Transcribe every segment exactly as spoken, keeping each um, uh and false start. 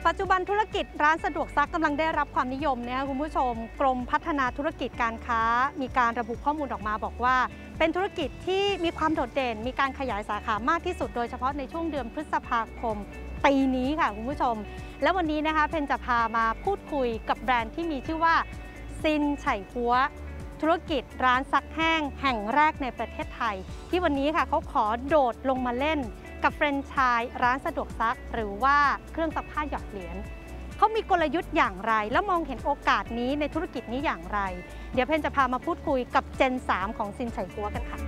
ปัจจุบันธุรกิจร้านสะดวกซักกำลังได้รับความนิยมนะคะคุณผู้ชมกรมพัฒนาธุรกิจการค้ามีการระบุข้อมูลออกมาบอกว่าเป็นธุรกิจที่มีความโดดเด่นมีการขยายสาขามากที่สุดโดยเฉพาะในช่วงเดือนพฤษภาคมปีนี้ค่ะคุณผู้ชมและวันนี้นะคะเพนจะพามาพูดคุยกับแบรนด์ที่มีชื่อว่าซินไฉกัวธุรกิจร้านซักแห้งแห่งแรกในประเทศไทยที่วันนี้ค่ะเขาขอโดดลงมาเล่นกับแฟรนไชส์ร้านสะดวกซักหรือว่าเครื่องซักผ้าหยอดเหรียญเขามีกลยุทธ์อย่างไรแล้วมองเห็นโอกาสนี้ในธุรกิจนี้อย่างไรเดี๋ยวเพนจะพามาพูดคุยกับเจนสามของซินไฉกัวกันค่ะ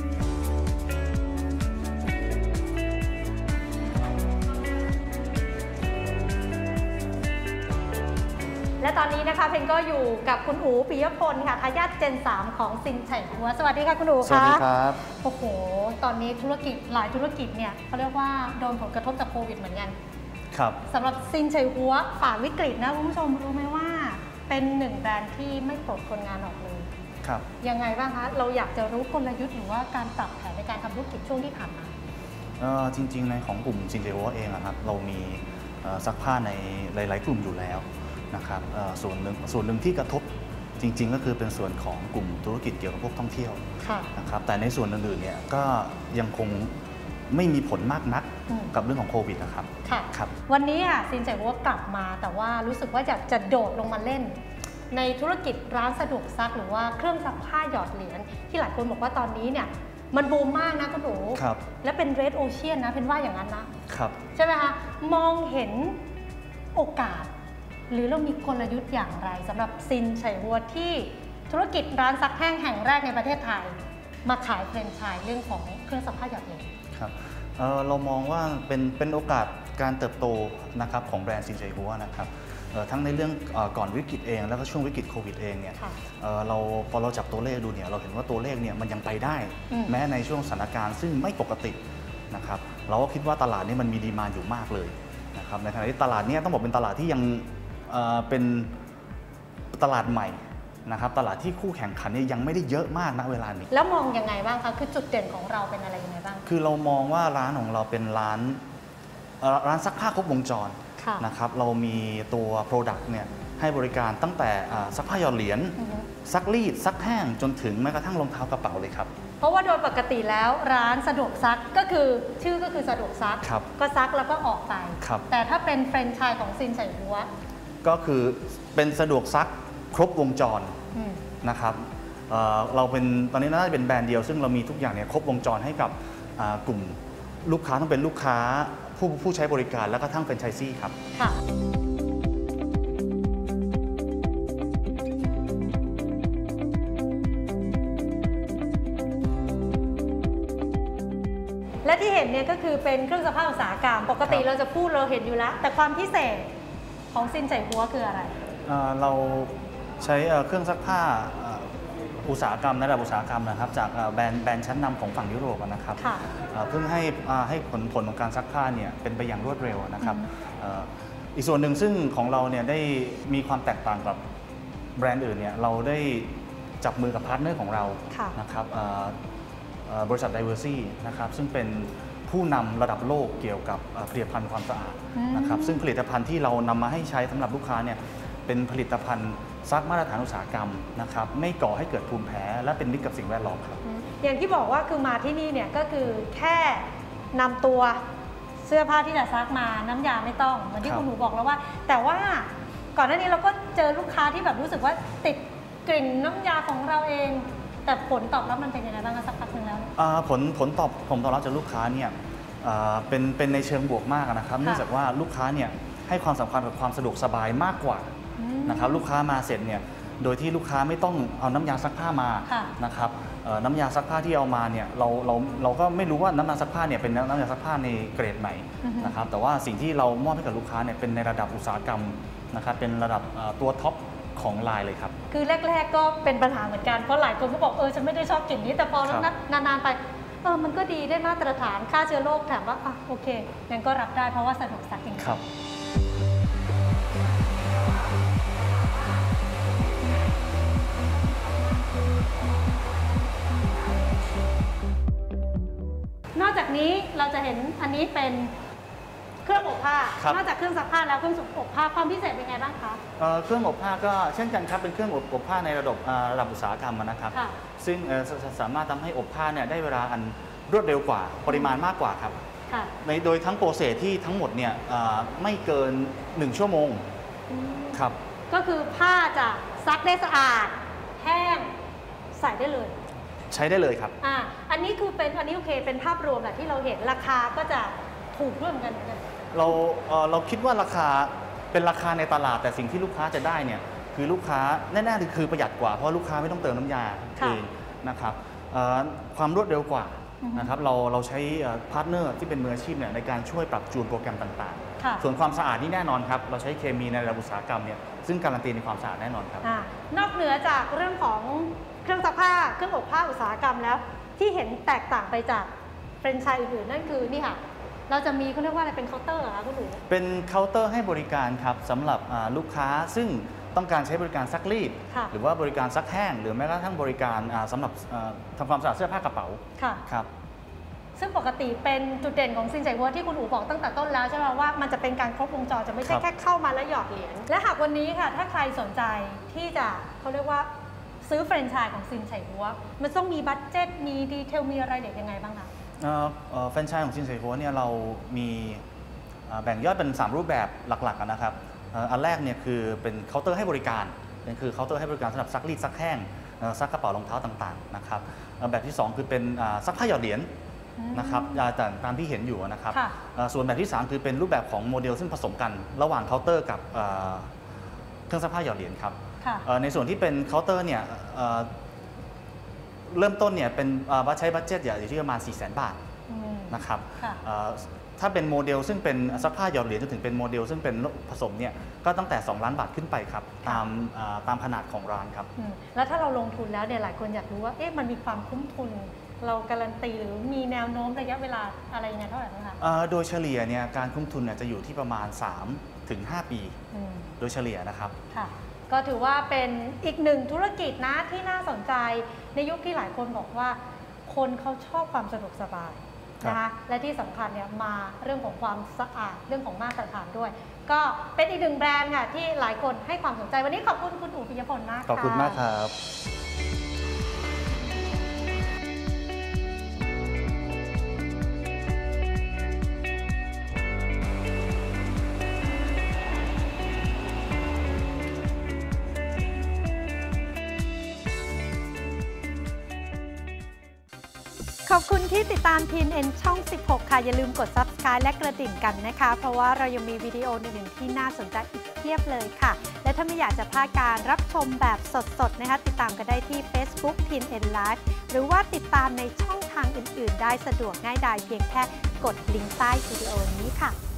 และตอนนี้นะคะเพนก็อยู่กับคุณอู๋ปิยพลค่ะทายาทเจนสามของซินไฉกัวสวัสดีค่ะคุณอู๋ค่ะสวัสดีครับโอ้โหตอนนี้ธุรกิจหลายธุรกิจเนี่ยเขาเรียกว่าโดนผลกระทบจากโควิดเหมือนกันครับสำหรับซินไฉกัวฝ่าวิกฤตนะคุณผู้ชมรู้ไหมว่าเป็นหนึ่งแบรนด์ที่ไม่ปลดคนงานออกเลยครับยังไงบ้างคะเราอยากจะรู้กลยุทธ์หรือว่าการปรับแผนในการทำธุรกิจช่วงที่ผ่านมาเออจริงๆในของกลุ่มซินไฉกัวเองนะครับเรามีซักผ้าในหลายๆกลุ่มอยู่แล้วนะครับส่วนหนึ่งส่วนหนึ่งที่กระทบจริงๆก็คือเป็นส่วนของกลุ่มธุรกิจเกี่ยวกับพวกท่องเที่ยวนะครับแต่ในส่วนอื่นๆเนี่ยก็ยังคงไม่มีผลมากนักกับเรื่องของโควิดนะครับครับวันนี้อ่ะซินไฉกัวกลับมาแต่ว่ารู้สึกว่าอยากจะโดดลงมาเล่นในธุรกิจร้านสะดวกซักหรือว่าเครื่องซักผ้าหยอดเหรียญที่หลายคนบอกว่าตอนนี้เนี่ยมันบูมมากนะคุณหนูและเป็นเรดโอเชียนนะเป็นว่าอย่างนั้นนะครับใช่ไหมคะมองเห็นโอกาสหรือเรามีกลยุทธ์อย่างไรสำหรับซินไฉกัวที่ธุรกิจร้านซักแห้งแห่งแรกในประเทศไทยมาขายแฟรนไชส์เรื่องของเครื่องซักผ้าหยอดเหรียญครับ เอ่อ เรามองว่าเป็นเป็นโอกาสการเติบโตนะครับของแบรนด์ซินไฉกัวนะครับทั้งในเรื่องก่อนวิกฤตเองแล้วก็ช่วงวิกฤตโควิดเองเนี่ยเราพอเราจับตัวเลขดูเนี่ยเราเห็นว่าตัวเลขเนี่ยมันยังไปได้แม้ในช่วงสถานการณ์ซึ่งไม่ปกตินะครับเราก็คิดว่าตลาดนี้มันมีดีมานด์อยู่มากเลยนะครับในขณะที่ตลาดนี้ต้องบอกเป็นตลาดที่ยังเป็นตลาดใหม่นะครับตลาดที่คู่แข่งขันเนี่ยยังไม่ได้เยอะมากณเวลานี้แล้วมองยังไงบ้างคะคือจุดเด่นของเราเป็นอะไรยังไงบ้างคือเรามองว่าร้านของเราเป็นร้านร้านซักผ้าครบวงจรนะครับเรามีตัว Product เนี่ยให้บริการตั้งแต่ซักผ้าหยอดเหรียญซักรีดซักแห้งจนถึงแม้กระทั่งรองเท้ากระเป๋าเลยครับเพราะว่าโดยปกติแล้วร้านสะดวกซักก็คือชื่อก็คือสะดวกซักก็ซักแล้วก็ออกไปแต่ถ้าเป็นแฟรนไชส์ของซินไฉกัวก็คือเป็นสะดวกซักครบวงจรนะครับเเราเป็นตอนนี้น่าจะเป็นแบรนด์เดียวซึ่งเรามีทุกอย่างเนี่ยครบวงจรให้กับกลุ่มลูกค้าต้องเป็นลูกค้าผู้ผู้ใช้บริการและก็ทั้งแฟรนไชส์ซี่ครับค่ะและที่เห็นเนี่ยก็คือเป็นเครื่องซักผ้าอุตสาหกรรมปกติเราจะพูดเราเห็นอยู่แล้วแต่ความพิเศษของซินไฉกัวคืออะไรเราใช้เครื่องซักผ้าอุตสาหกรรมระดับอุตสาหกรรมนะครับจากแบรนด์แบรนด์ชั้นนำของฝั่งยุโรปนะครับเพื่อให้ให้ผลผลของการซักผ้าเนี่ยเป็นไปอย่างรวดเร็วนะครับอีกส่วนหนึ่งซึ่งของเราเนี่ยได้มีความแตกต่างกับแบรนด์อื่นเนี่ยเราได้จับมือกับพาร์ทเนอร์ของเรานะครับบริษัท Diversey นะครับซึ่งเป็นผู้นำระดับโลกเกี่ยวกับผลิตภัณฑ์ความสะอาดนะครับซึ่งผลิตภัณฑ์ที่เรานำมาให้ใช้สำหรับลูกค้าเนี่ยเป็นผลิตภัณฑ์ซักมาตรฐานอุตสาหกรรมนะครับไม่ก่อให้เกิดภูมิแพ้และเป็นมิตรกับสิ่งแวดล้อมครับอย่างที่บอกว่าคือมาที่นี่เนี่ยก็คือแค่นำตัวเสื้อผ้าที่จะซักมาน้ำยาไม่ต้องเหมือนที่คุณหนูบอกแล้วว่าแต่ว่าก่อนหน้านี้เราก็เจอลูกค้าที่แบบรู้สึกว่าติดกลิ่นน้ำยาของเราเองแต่ผลตอบรับมันเป็นยังไงบ้างสักพักหนึ่งแล้วผลผลตอบผมตอบรับจากลูกค้าเนี่ยเป็นเป็นในเชิงบวกมากนะครับเนื่องจากว่าลูกค้าเนี่ยให้ความสำคัญกับความสะดวกสบายมากกว่านะครับลูกค้ามาเสร็จเนี่ยโดยที่ลูกค้าไม่ต้องเอาน้ำยาซักผ้ามานะครับน้ำยาซักผ้าที่เอามาเนี่ยเราเราเราก็ไม่รู้ว่าน้ำยาซักผ้าเนี่ยเป็นน้ำยาซักผ้าในเกรดไหนนะครับแต่ว่าสิ่งที่เรามอบให้กับลูกค้าเนี่ยเป็นในระดับอุตสาหกรรมนะครับเป็นระดับตัวท็อปของไลน์เลยครับคือแรกๆก็เป็นปัญหาเหมือนกันเพราะหลายคนก็บอกเออฉันไม่ได้ชอบกลิ่นนี้แต่พอแล้วนานๆไปเออมันก็ดีได้มาตรฐานฆ่าเชื้อโรคถามว่าอ่ะโอเคงั้นก็รับได้เพราะว่าสะดวกซักจริงครับนอกจากนี้เราจะเห็นอันนี้เป็นเครื่องอบผ้าครับนอกจากเครื่องซักผ้าแล้วเครื่องอบผ้าความพิเศษเป็นไงบ้างคะเอ่อเครื่องอบผ้าก็เช่นกันครับเป็นเครื่องอบอบผ้าในระดับอ่าระดับอุตสาหกรรมนะครับค่ะซึ่งเอ่อสาสามารถทำให้อบผ้าเนี่ยได้เวลาอันรวดเร็วกว่าปริมาณมากกว่าครับค่ะในโดยทั้งโปรเซสที่ทั้งหมดเนี่ยอ่าไม่เกินหนึ่งชั่วโมงอืมครับก็คือผ้าจะซักได้สะอาดแห้งใส่ได้เลยใช้ได้เลยครับอ่าอันนี้คือเป็นอันนี้โอเคเป็นภาพรวมแหละที่เราเห็นราคาก็จะถูกด้วยเหมือนกันเหมือนกันเราเอ่อเราคิดว่าราคาเป็นราคาในตลาดแต่สิ่งที่ลูกค้าจะได้เนี่ยคือลูกค้าแน่ๆเลยคือประหยัดกว่าเพราะลูกค้าไม่ต้องเติมน้ำยาค่ะเองนะครับเอ่อความรวดเร็วกว่าอือฮึนะครับเราเราใช้พาร์ทเนอร์ที่เป็นมืออาชีพเนี่ยในการช่วยปรับจูนโปรแกรมต่างค่ะๆ ส่วนความสะอาดนี่แน่นอนครับเราใช้เคมีในระดับอุตสาหกรรมเนี่ยซึ่งการันตีในความสะอาดแน่นอนครับอ่านอกเหนือจากเรื่องของเครื่องซักผ้าเครื่องอบผ้าอุตสาหกรรมแล้ว ที่เห็นแตกต่างไปจากแฟรนไชส์อื่นๆนั่นคือนี่ค่ะเราจะมีเขาเรียกว่าอะไรเป็นเคาน์เตอร์เหรอคะคุณหนูเป็นเคาน์เตอร์ให้บริการครับสำหรับอ่าลูกค้าซึ่งต้องการใช้บริการซักรีดค่ะหรือว่าบริการซักแห้ง หรือแม้กระทั่งบริการอ่าสำหรับอ่าทำความสะอาดเสื้อผ้ากระเป๋าค่ะครับซึ่งปกติเป็นจุดเด่นของซินใจวัวที่คุณอู๋บอกตั้งแต่ต้นแล้วใช่ไหมว่ามันจะเป็นการครบวงจรจะไม่ใช่ครับแค่เข้ามาแล้วหยอดเหรียญและหากวันนี้ค่ะถ้าใครสนใจที่จะเขาเรียกว่าซื้อแฟรนไชส์ของซินไฉวัวมันต้องมีบัตเจ็ตมีดีเทลมีอะไรเด็ดยังไงบ้างคะเอ่อเอ่อแฟรนไชส์ของซินเซโฮเนี่ยเรามีอ่าแบ่งย่อยเป็น สาม รูปแบบหลักๆอะนะครับเอ่ออันแรกเนี่ยคือเป็นเคาน์เตอร์ให้บริการนั่นคือเคาน์เตอร์ให้บริการสำหรับซักรีดซักแห้งเอ่อซักกระเป๋ารองเท้าต่างๆนะครับเอ่อแบบที่สองคือเป็นอ่าซักผ้าหยอดเหรียญอืมนะครับอ่าแต่ตามที่เห็นอยู่นะครับค่ะเอ่อส่วนแบบที่สามคือเป็นรูปแบบของโมเดลซึ่งผสมกันระหว่างเคาน์เตอร์กับเอ่อเครื่องซักผ้าหยอดเหรียญครับค่ะเอ่อในส่วนที่เป็นเคาน์เตอร์เนี่ยเอ่อเริ่มต้นเนี่ยเป็นเอ่อใช้บัตเจ็ตอยู่ที่ประมาณ สี่แสน บาทอืมนะครับค่ะเอ่อถ้าเป็นโมเดลซึ่งเป็นซักผ้าหยอดเหรียญจนถึงเป็นโมเดลซึ่งเป็นผสมเนี่ยก็ตั้งแต่ สอง ล้านบาทขึ้นไปครับค่ะตามเอ่อตามขนาดของร้านครับอืมแล้วถ้าเราลงทุนแล้วเนี่ยหลายคนอยากรู้ว่าเอ๊ะมันมีความคุ้มทุน เราการันตีหรือมีแนวโน้มระยะเวลาอะไรยังไงเท่าไหร่บ้างคะเอ่อโดยเฉลี่ยเนี่ยการคุ้มทุนเนี่ยจะอยู่ที่ประมาณ สามถึงห้า ปีอืมโดยเฉลี่ยนะครับค่ะก็ถือว่าเป็นอีกหนึ่งธุรกิจนะที่น่าสนใจในยุคที่หลายคนบอกว่า คนเขาชอบความสะดวกสบายนะคะและที่สำคัญเนี่ยมาเรื่องของความสะอาดเรื่องของมาตรฐานด้วย ก็เป็นอีกหนึ่งแบรนด์ค่ะที่หลายคนให้ความสนใจวันนี้ขอบคุณคุณอู๋ปิยพลมากค่ะขอบคุณมากครับขอบคุณที่ติดตาม ที เอ็น เอ็น ช่อง สิบหก ค่ะ อย่าลืมกด ซับสไครบ์ และกระดิ่งกันนะคะ เพราะว่าเรายังมีวิดีโออื่นๆที่น่าสนใจอีกเพียบเลยค่ะ และถ้าไม่อยากจะพลาดการรับชมแบบสดๆนะคะ ติดตามกันได้ที่ Facebook ที เอ็น เอ็น Live หรือว่าติดตามในช่องทางอื่นๆ ได้สะดวกง่ายดายเพียงแค่กดลิงก์ใต้วิดีโอนี้ค่ะ